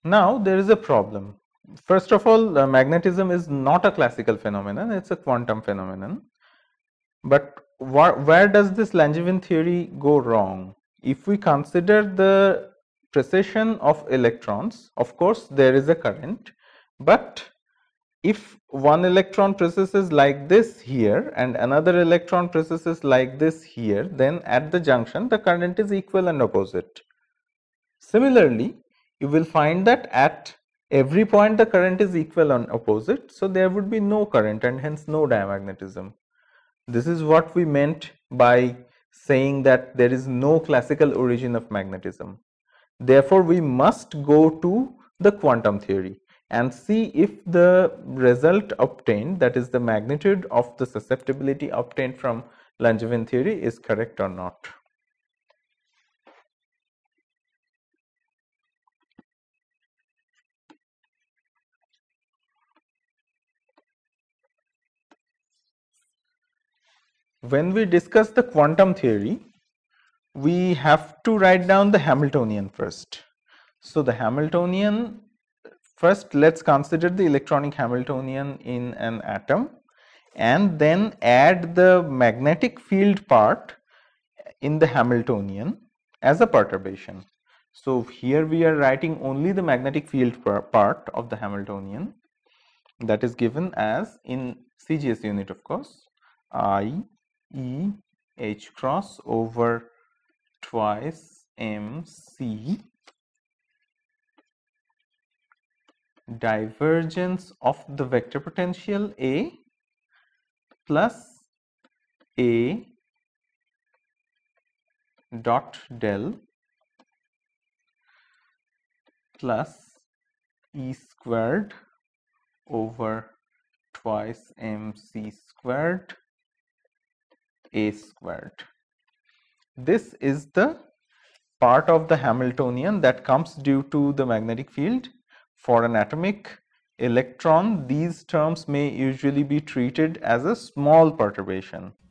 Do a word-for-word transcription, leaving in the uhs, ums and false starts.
Now there is a problem. First of all, uh, magnetism is not a classical phenomenon, it's a quantum phenomenon. But wh where does this Langevin theory go wrong? If we consider the precession of electrons, of course there is a current, but if one electron precesses like this here and another electron precesses like this here, then at the junction the current is equal and opposite. Similarly, you will find that at every point the current is equal and opposite, so there would be no current and hence no diamagnetism. This is what we meant by saying that there is no classical origin of magnetism. Therefore, we must go to the quantum theory and see if the result obtained, that is the magnitude of the susceptibility obtained from Langevin theory, is correct or not. When we discuss the quantum theory, we have to write down the Hamiltonian first. So the Hamiltonian, first let's consider the electronic Hamiltonian in an atom and then add the magnetic field part in the Hamiltonian as a perturbation. So here we are writing only the magnetic field part of the Hamiltonian, that is given as, in C G S unit of course, I E H cross over twice M C divergence of the vector potential A plus A dot del plus E squared over twice mc squared A squared. This is the part of the Hamiltonian that comes due to the magnetic field. For an atomic electron, these terms may usually be treated as a small perturbation.